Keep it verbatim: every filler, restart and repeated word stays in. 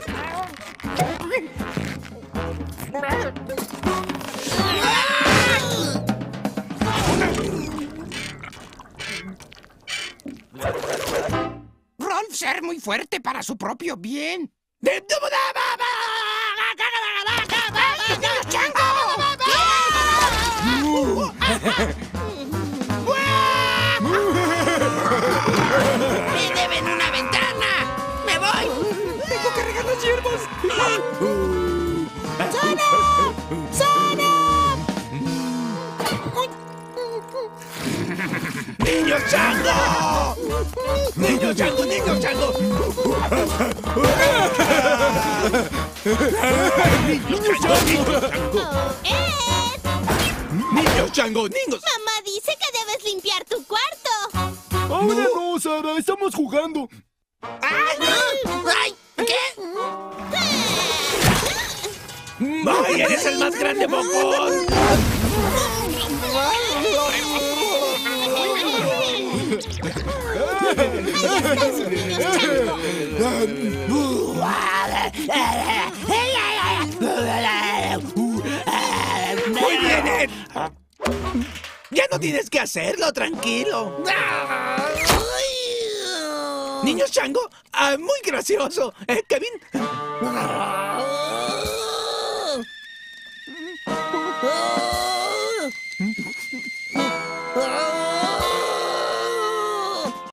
Rolf ser muy fuerte para su propio bien. ¡Niño Chango! ¡Me deben una ventana! ¡Me voy! ¡Tengo que regar las hierbas! ¡Sana! ¡Sana! ¡Niño Chango! ¡Niño Chango, niño Chango! ¡Niño Chango, niño Chango! ¡Ed! ¡Niño Chango, niños! Mamá dice que debes limpiar tu cuarto. Ahora no, Sara, estamos jugando. ¡Ay, no! ¡Ay! ¿Qué? ¡Ay, eres el más grande bocón! ¡Muy bien, Ed! Ya no tienes que hacerlo, tranquilo. Niño Chango, ah, muy gracioso. Eh, Kevin.